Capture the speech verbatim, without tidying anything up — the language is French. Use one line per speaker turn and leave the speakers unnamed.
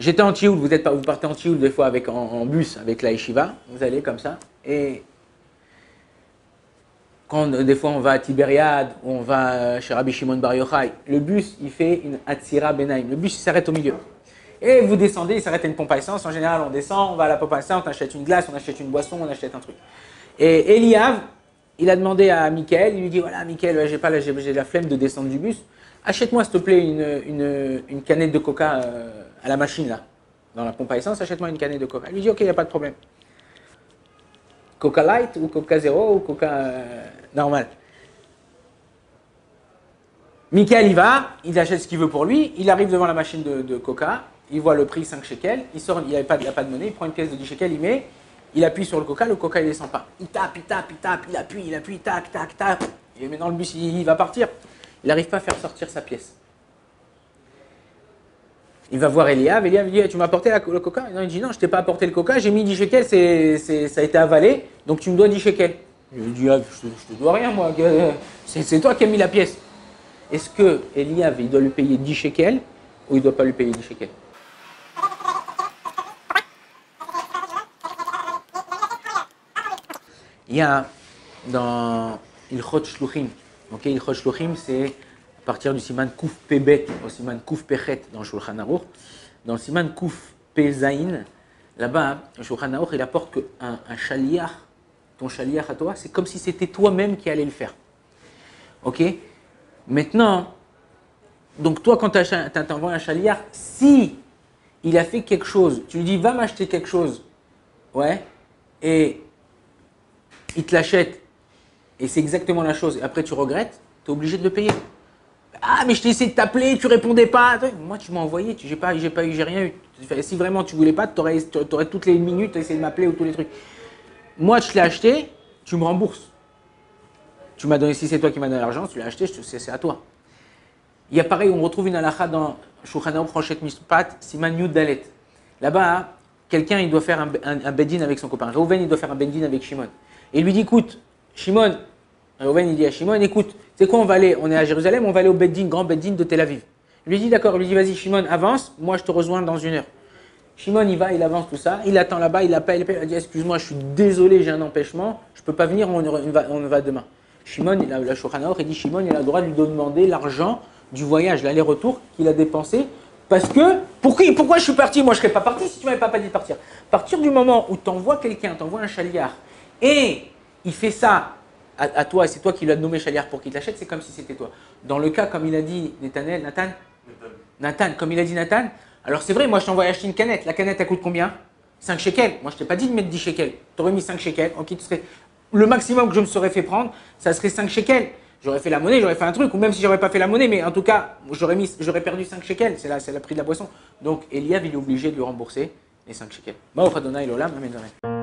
J'étais en Tchioul, vous, êtes pas, vous partez en Tchioul des fois avec, en, en bus avec la Yeshiva, vous allez comme ça, et quand des fois on va à Tibériade, ou on va chez Rabbi Shimon Bar Yochai, le bus il fait une Atzira Benaim, le bus il s'arrête au milieu. Et vous descendez, il s'arrête à une pompe à essence, en général on descend, on va à la pompe à essence, on achète une glace, on achète une boisson, on achète un truc. Et Eliav, il a demandé à Mickaël, il lui dit voilà Mickaël, j'ai pas la, j'ai la flemme de descendre du bus, achète-moi s'il te plaît une, une, une canette de coca euh, à la machine là, dans la pompe à essence, achète-moi une canette de coca. Il lui dit ok, il n'y a pas de problème. Coca Light ou Coca Zéro ou Coca euh, normal. Mickaël il va, il achète ce qu'il veut pour lui, il arrive devant la machine de, de coca, il voit le prix cinq shekels, il sort, il n'y a, pas de monnaie, il prend une pièce de dix shekels, il met, il appuie sur le coca, le coca il descend pas. Il tape, il tape, il tape, il appuie, il appuie, tac, tac, tac. Et maintenant le bus il, il va partir. Il n'arrive pas à faire sortir sa pièce. Il va voir Eliav, Eliav lui dit tu m'as apporté la, le coca? Non, il dit non, je t'ai pas apporté le coca, j'ai mis dix shekels, c'est, c'est, ça a été avalé, donc tu me dois dix shekels. Il lui dit ah, je, je te dois rien moi, c'est, c'est toi qui as mis la pièce. Est-ce que Eliav il doit lui payer dix shekels ou il ne doit pas lui payer dix shekels? Il y a dans Ilchot Shluchim, ok, Ilchot Shluchim c'est à partir du siman Kouf Pebet au siman Kouf Pechet dans le Shulchan Aruch. Dans le siman Kouf Pezaïn, là-bas, le Shulchan Aruch il apporte qu'un un shaliach, ton shaliach à toi, c'est comme si c'était toi-même qui allais le faire. Ok? Maintenant, donc toi quand tu envoies un shaliach, si il a fait quelque chose, tu lui dis va m'acheter quelque chose, ouais, et il te l'achète, et c'est exactement la chose, et après tu regrettes, tu es obligé de le payer. Ah, mais je t'ai essayé de t'appeler, tu répondais pas. Moi, tu m'as envoyé, tu, j'ai pas, j'ai pas eu, j'ai rien eu. Si vraiment tu voulais pas, tu aurais, aurais toutes les minutes essayé de m'appeler ou tous les trucs. Moi, je l'ai acheté, tu me rembourses. Tu m'as donné, si c'est toi qui m'as donné l'argent, tu l'as acheté, c'est, c'est à toi. Il y a pareil, on retrouve une halakha dans Shulchan Aruch Roshet Mishpat, Siman Yud Dalet. Là-bas, quelqu'un, il doit faire un, un, un bedin avec son copain. Reuven, il doit faire un bedin avec Shimon. Et il lui dit, écoute, Shimon, Reuven, il dit à Shimon, écoute, c'est quoi, on va aller, on est à Jérusalem, on va aller au Beddin, grand Beddin de Tel Aviv. Il lui dit, d'accord, il lui dit, vas-y, Shimon, avance, moi je te rejoins dans une heure. Shimon, il va, il avance tout ça, il attend là-bas, il appelle, il appelle, il dit, excuse-moi, je suis désolé, j'ai un empêchement, je ne peux pas venir, on, on, va, on va demain. Shimon, il a la Shulchan Aruch, il dit, Shimon, il a le droit de lui demander l'argent du voyage, l'aller-retour qu'il a dépensé, parce que, pourquoi, pourquoi je suis parti? Moi, je ne serais pas parti si tu ne m'avais pas dit de partir. À partir du moment où tu envoies quelqu'un, tu envoies un chaliar, et il fait ça à, à toi, et c'est toi qui l'as nommé chaliar pour qu'il te l'achète, c'est comme si c'était toi. Dans le cas, comme il a dit Nathanaël, Nathan, Nathan, comme il a dit Nathan, alors c'est vrai, moi je t'envoie acheter une canette. La canette, elle coûte combien? cinq shekels. Moi je t'ai pas dit de mettre dix shekels. Tu aurais mis cinq shekels. Ok, tu serais... Le maximum que je me serais fait prendre, ça serait cinq shekels. J'aurais fait la monnaie, j'aurais fait un truc, ou même si j'aurais pas fait la monnaie, mais en tout cas, j'aurais mis, j'aurais perdu cinq shekels. C'est là, c'est le prix de la boisson. Donc Eliav, il est obligé de lui rembourser les cinq shekels. Baruch Adonai l'olam, amen.